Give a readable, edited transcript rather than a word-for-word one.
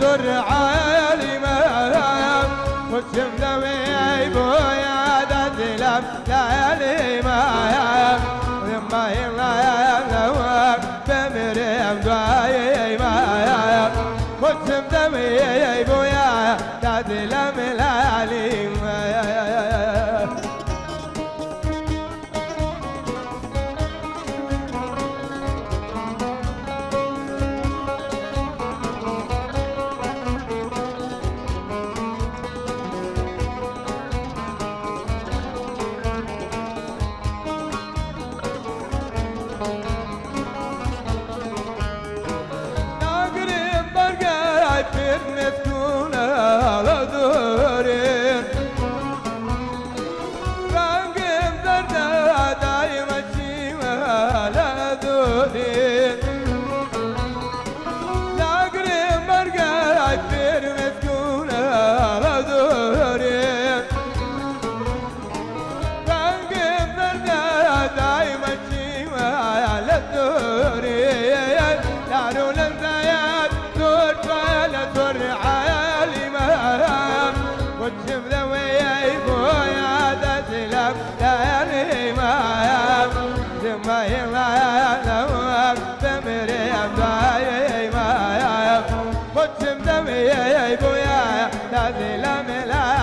زر عالي ما وتم ذوي بويا دلم ليالي ما ما يلا بمريم دواي ما وتم ذوي بويا دلم ليالي ما مسكونة على دورين رنقم زردة دايما شيمة على دورين لاقرم مرقى عفير مسكونة على دورين رنقم زردة دايما شيمة على دورين لعنو لنزايات دور فالا دور عالي مهام وجم ذوي بويا دسلم ليالي مهام ثم يلا نوام بمريم داي مهام وجم ذوي بويا دسلم ليالي